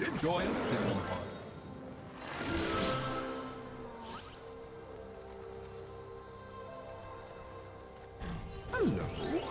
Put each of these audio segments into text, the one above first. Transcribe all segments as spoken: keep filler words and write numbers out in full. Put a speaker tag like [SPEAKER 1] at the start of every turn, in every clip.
[SPEAKER 1] Enjoy a simple part. Hello.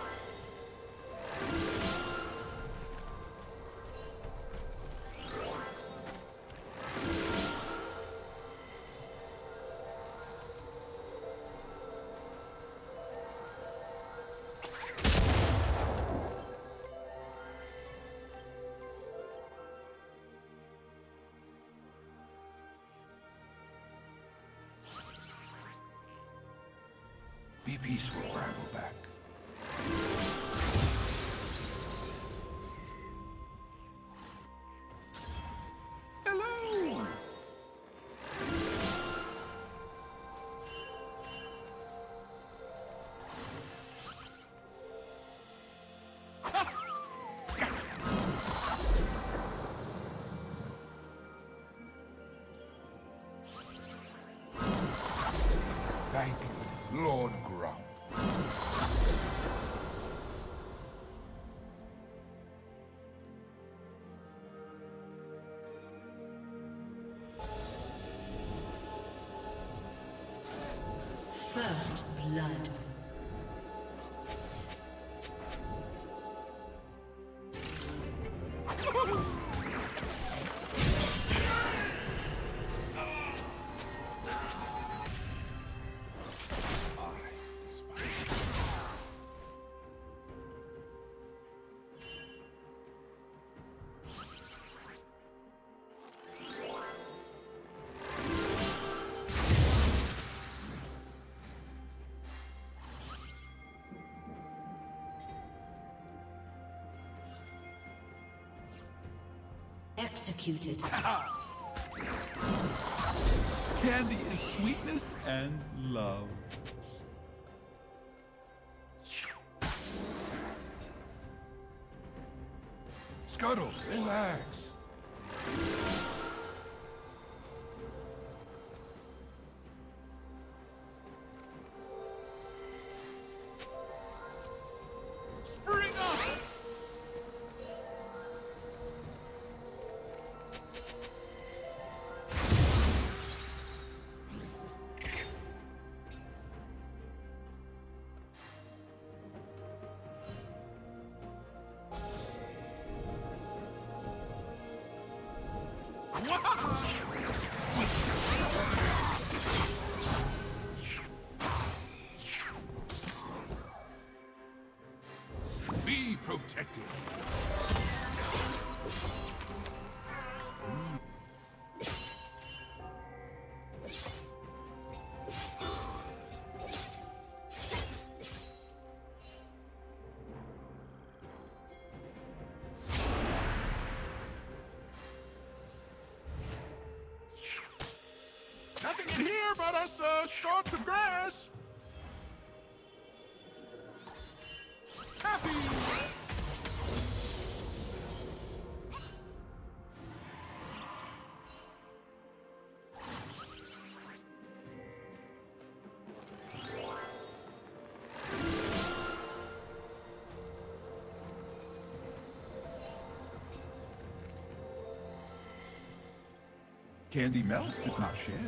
[SPEAKER 1] Be peaceful, Rattleback. Hello! Thank you, Lord Grump.
[SPEAKER 2] First blood. Executed.
[SPEAKER 1] Candy is sweetness and love.
[SPEAKER 3] Scuttle, relax.
[SPEAKER 1] Spring up!
[SPEAKER 3] Be protected. Nothing in here but us uh, shorts of grass. Happy.
[SPEAKER 1] Candy melts if not shared.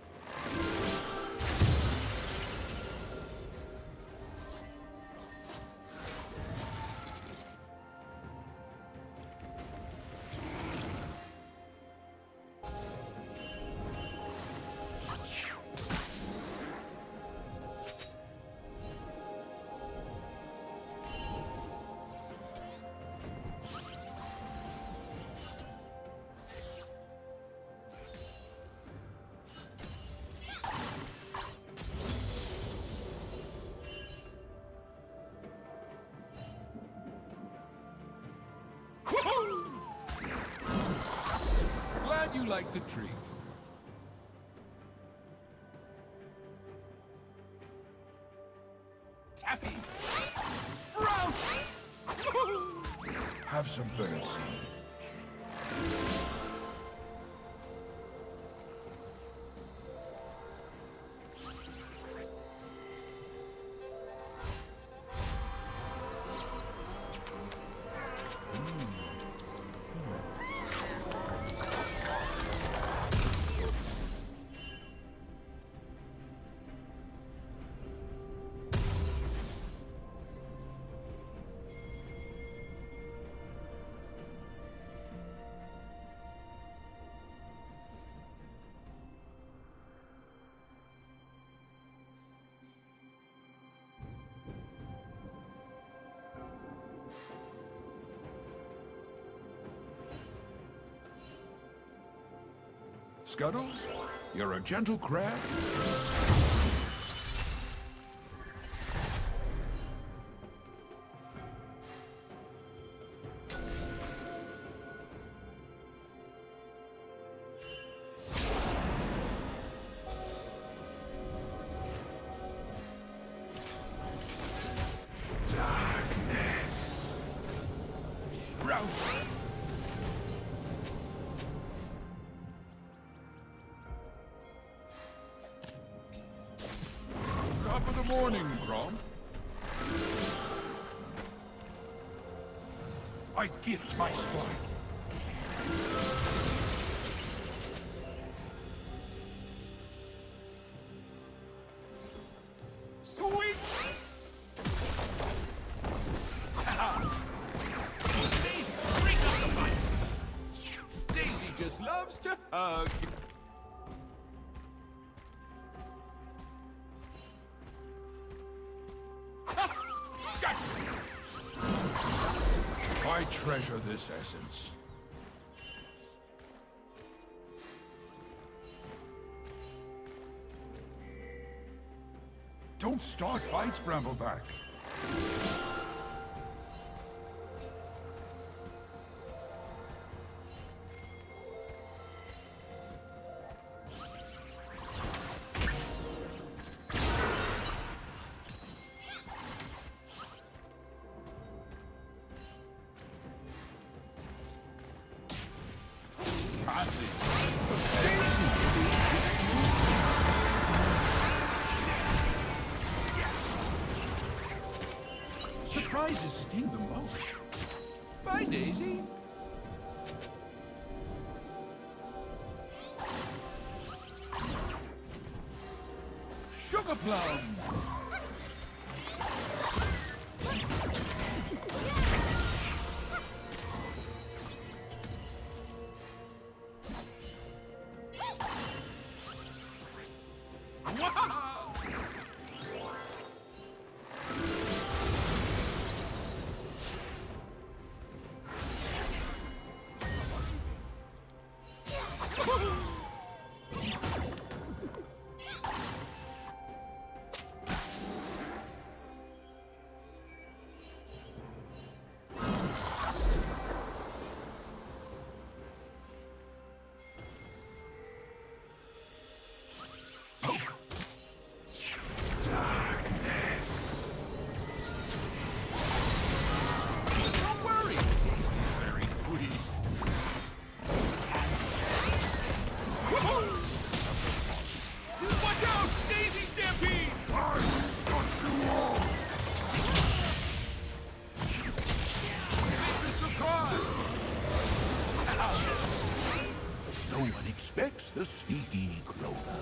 [SPEAKER 1] Glad you like the treat.
[SPEAKER 3] Taffy. Sprout. Have some birdseed.
[SPEAKER 1] Scuttles, you're a gentle crab. Top of the morning, Grom. I gift my spine. Sweet! Daisy, break up the fight! Daisy just loves to hug. I treasure this essence. Don't start fights, Brambleback. Surprises sting the most. Bye, Daisy. Sugar plums. Expects the sneaky Clover.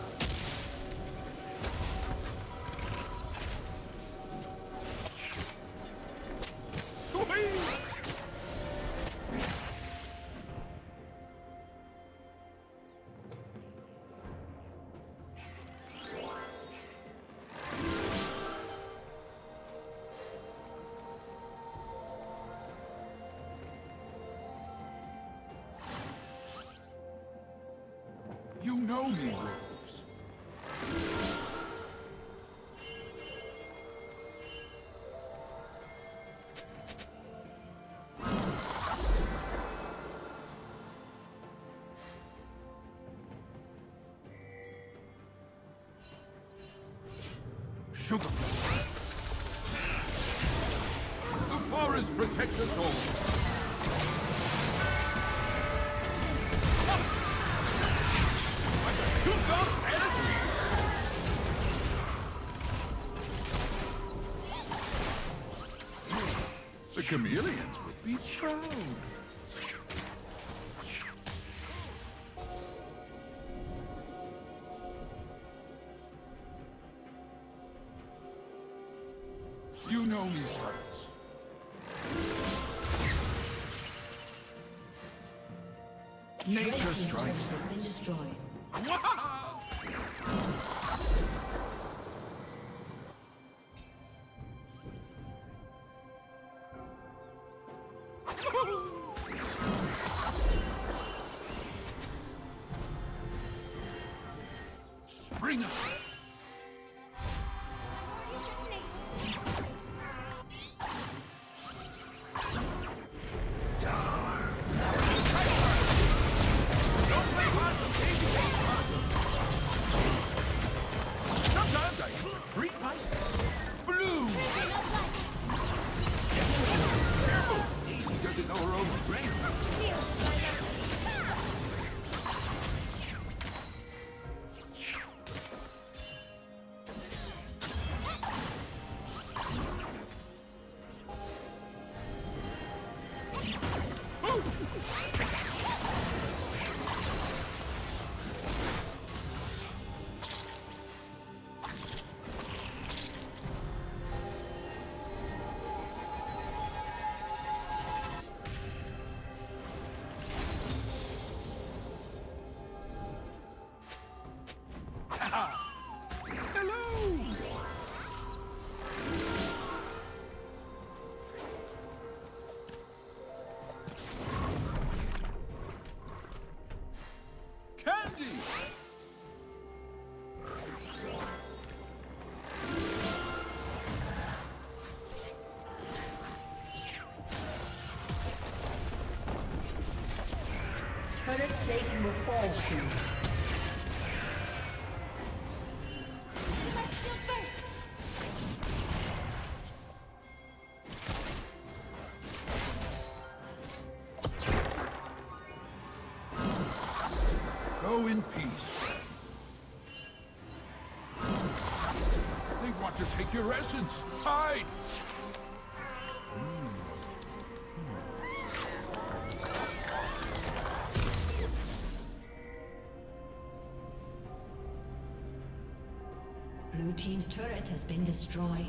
[SPEAKER 1] You know me, Rose. Sugar. The forest protects us all. The chameleons would be proud. You know me, Cyrus. Nature strikes
[SPEAKER 2] has been destroyed.
[SPEAKER 1] Bring up. Don't play hard to Daisy Kate Possum. Sometimes I use a free pipe. Blue. Careful. Daisy doesn't know her own strength.
[SPEAKER 2] Turret plating will fall soon.
[SPEAKER 1] Go in peace. They want to take your essence. Hide!
[SPEAKER 2] Blue team's turret has been destroyed.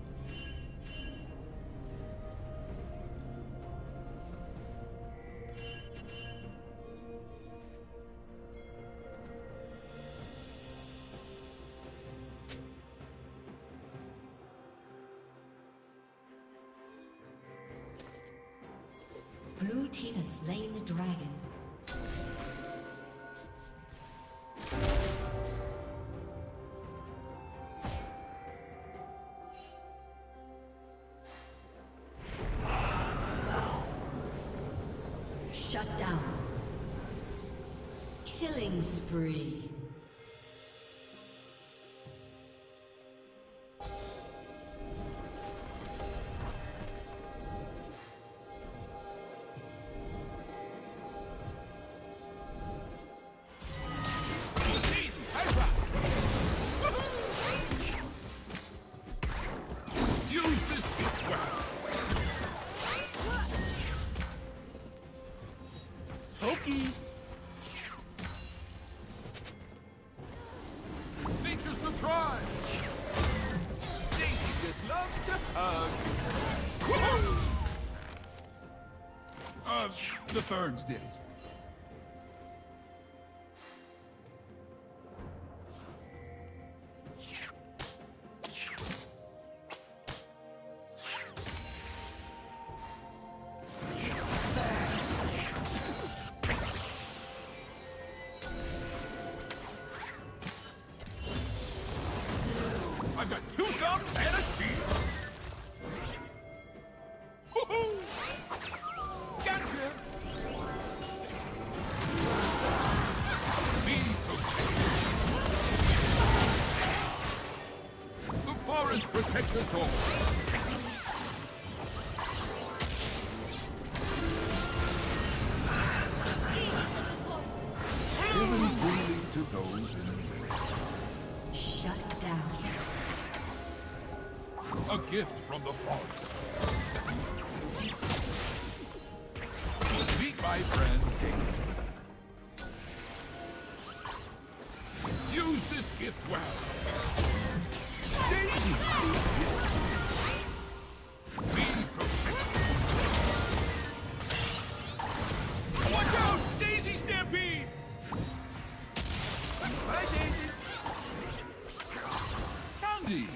[SPEAKER 2] Blue team has slain the dragon. Shut down. Killing spree.
[SPEAKER 1] Nature's surprise! Daisy just loves to hug. Uh, the ferns did it. I've got two thumbs and a shield! Woohoo! Gotcha! Be protected! The forest protects us all! Given freely to those in need.
[SPEAKER 2] Shut down.
[SPEAKER 1] A gift from the forest. Meet my friend, Daisy. Use this gift well. Daisy! Be protected. Watch out! Daisy Stampede! Bye, Daisy. Candy!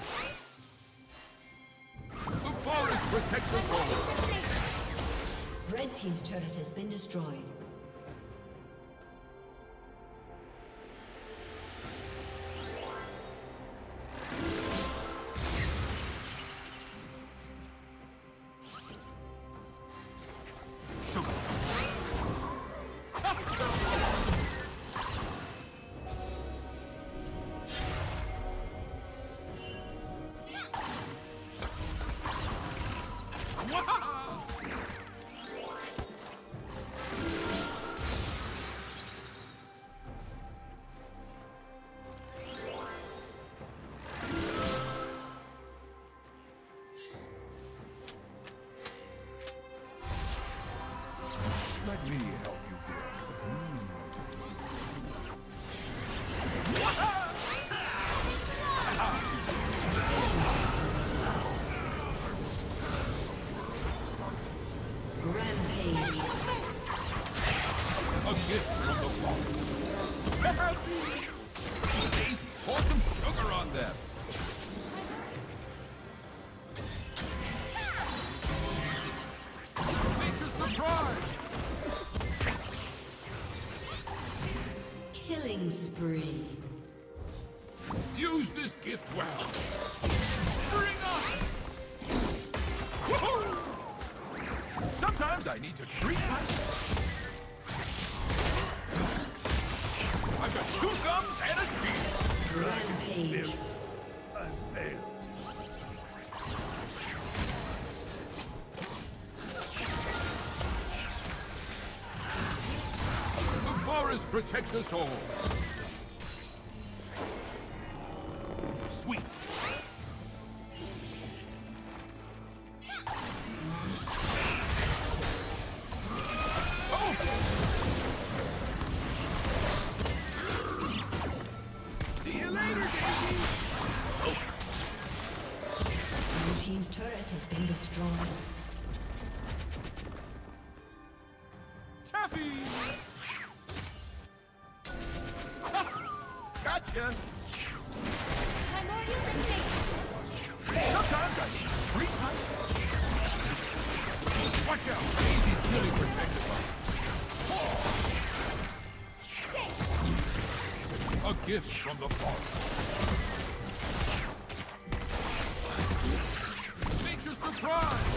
[SPEAKER 1] The forest protects us all.
[SPEAKER 2] Red team's turret has been destroyed.
[SPEAKER 3] me help you here.
[SPEAKER 2] Rampage.
[SPEAKER 1] A gift from the father. Daisy, pour some sugar on them. Nature's surprise.
[SPEAKER 2] Killing spree.
[SPEAKER 1] Use this gift well. Bring up. Woohoo! Sometimes I need to treat myself. I've got two thumbs and a shield.
[SPEAKER 2] Rampage.
[SPEAKER 3] I failed.
[SPEAKER 1] The forest protects us all. Sweet. Oh! See you later, Daisy.
[SPEAKER 2] Blue team's turret has been destroyed.
[SPEAKER 1] Taffy! Gotcha! Sometimes I need free time. Watch out! Daisy's really protected by a gift from the forest. Nature's surprise!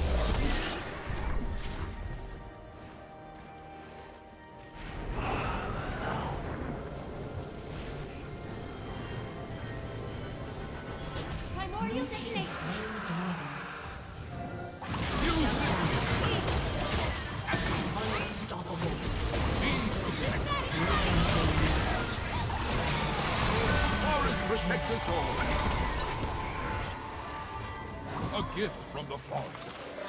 [SPEAKER 2] Blue team slain the dragon.
[SPEAKER 1] Use this gift.
[SPEAKER 2] Unstoppable.
[SPEAKER 1] Be protected. Forest protects us all. A gift from the forest.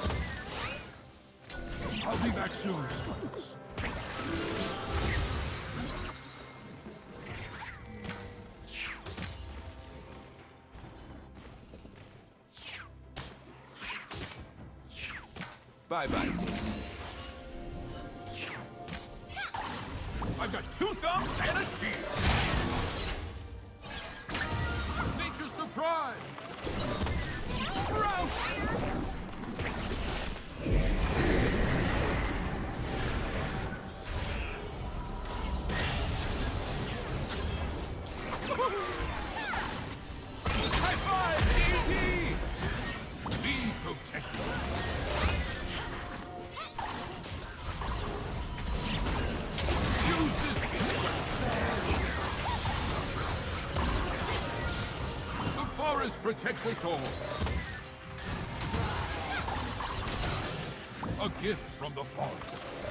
[SPEAKER 1] I'll be back soon, Spikes. Bye-bye. I've got two thumbs and a shield. Nature's surprise. Rout. High five, easy. Be protected. Forest protects us all. A gift from the forest.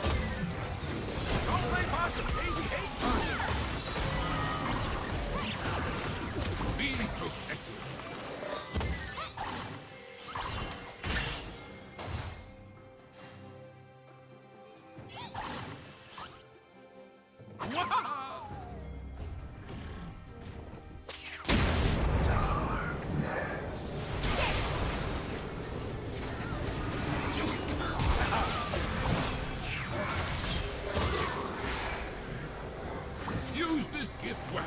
[SPEAKER 1] Don't play possum, Daisy hates possum. Be protected. Use this gift well.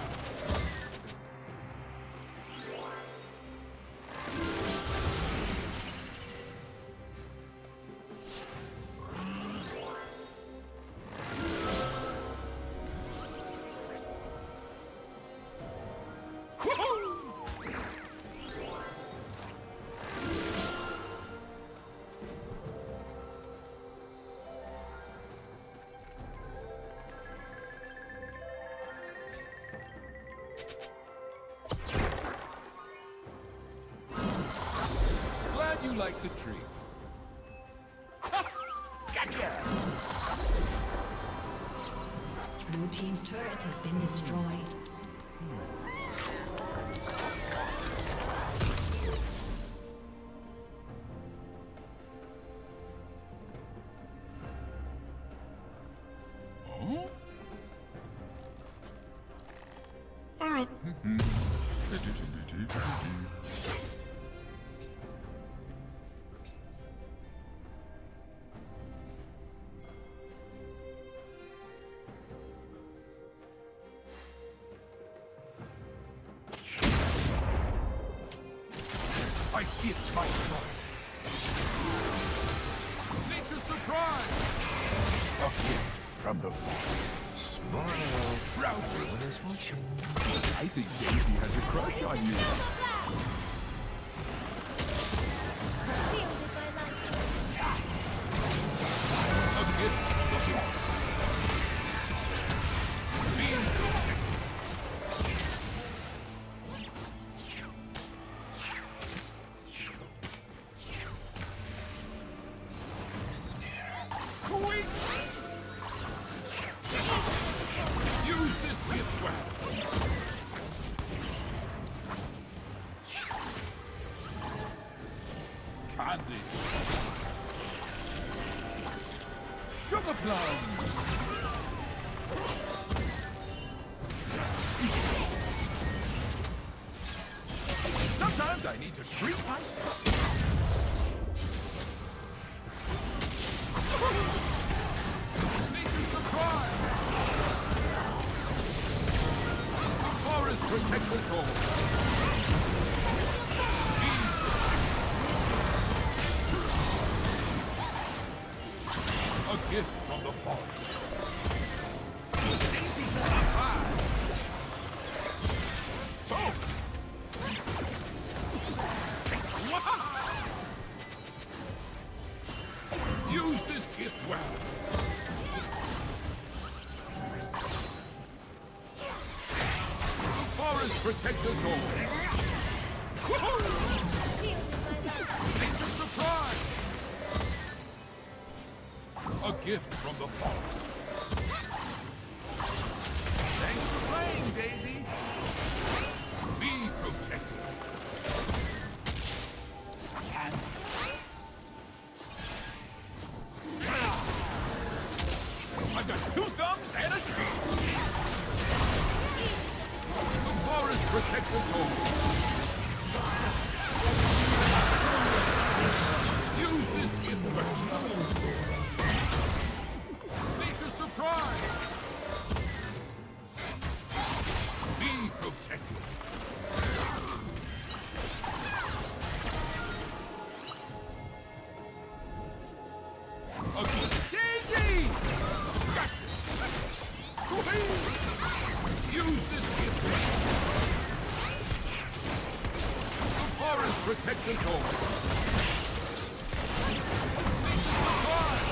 [SPEAKER 1] Glad you like the treat. Gotcha!
[SPEAKER 2] Blue team's turret has been destroyed.
[SPEAKER 1] I give my stride. Nature's surprise!
[SPEAKER 3] A gift from the forest. Smile. Proud everyone is watching.
[SPEAKER 1] I think Daisy has a crush on you. A gift from the forest. Being protected. Quick! Use this gift well. Candy. Sugar plums. Sometimes I need to treat myself. Nature's surprise. The forest protects us all. A gift from the forest. Daisy high. Oh! Wow! Use this gift well. The forest protects us all. Woohoo! Nature's surprise. A gift from the forest. Thanks for playing, Daisy. Be protected. I've got two thumbs and a shield. The forest protects us all. Use this gift well. Nature's surprise! Be protected. Okay. Daisy! Gotcha! Use this gift well. The forest protects us all. Nature's surprise!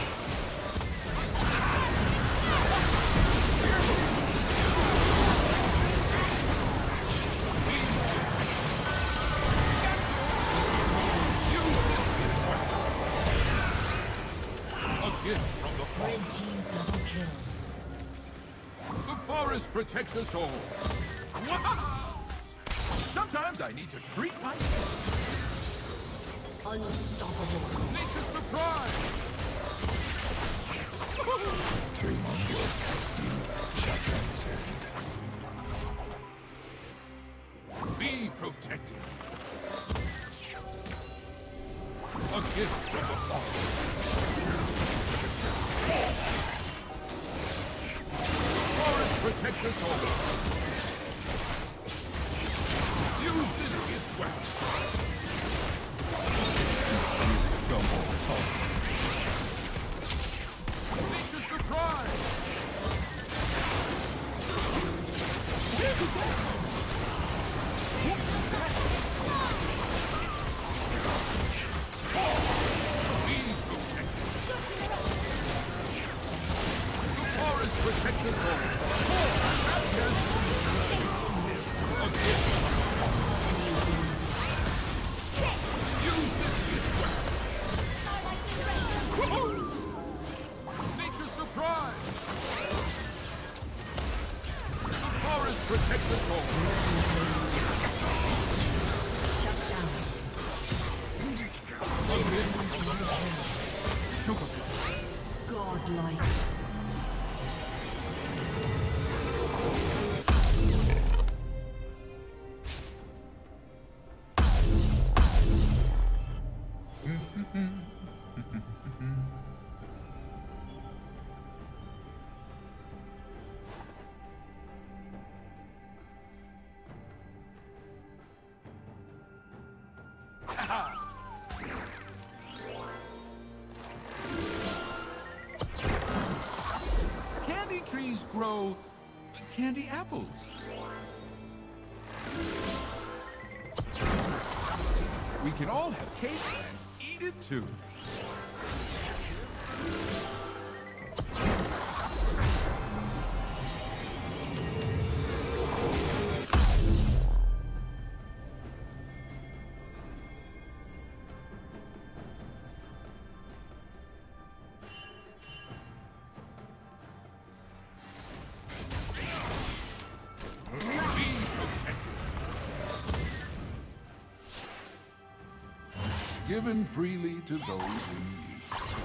[SPEAKER 1] From the
[SPEAKER 2] Red team double kill.
[SPEAKER 1] The forest protects us all. Wow! Sometimes I need to treat myself.
[SPEAKER 2] Unstoppable.
[SPEAKER 1] Nature's surprise.
[SPEAKER 3] Three mongrel you shall transcend.
[SPEAKER 1] Be protected. A gift from the forest. Protect us all. Use this gift well. Double talk. Nature's surprise. Be protected. The forest protects us all. Nature's surprise! The forest protects us all.
[SPEAKER 2] Shut down. Godlike.
[SPEAKER 1] Candy trees grow candy apples. We can all have cake and eat it too. Given freely to those in need.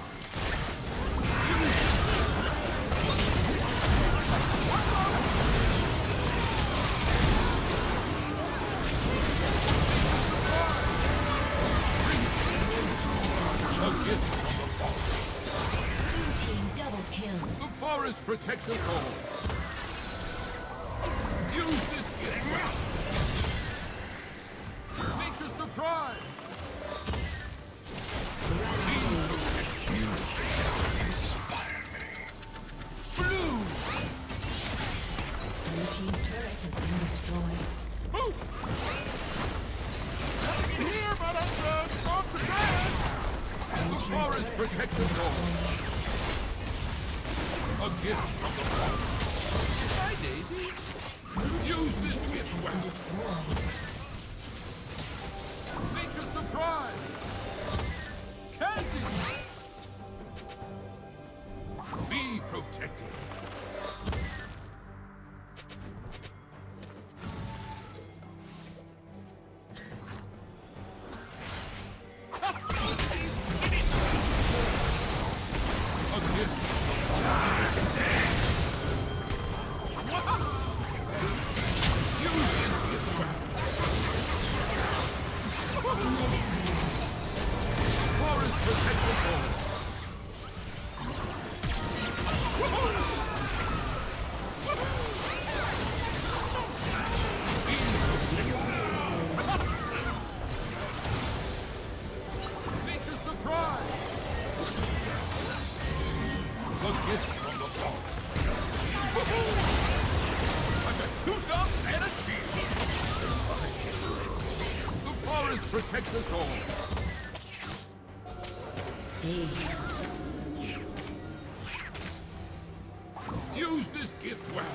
[SPEAKER 1] A gift from the forest.
[SPEAKER 2] Blue team double kill.
[SPEAKER 1] The forest protects us all. Use this gift. Nature's surprise.
[SPEAKER 3] Inspire me.
[SPEAKER 1] Blue!
[SPEAKER 2] Blue team's turret has been destroyed.
[SPEAKER 1] Move! Nothing here but a drug from the ground! The forest protects us all. A gift from the forest. Hi, Daisy. Use this gift well.
[SPEAKER 2] Destroyed.
[SPEAKER 1] Nature's surprise! Candy! Be protected. A gift. Use this gift well. Forest protect us all. Nature's surprise. The gift from the forest. I got two thumbs and a cheese. The forest protects us all. Use this gift well.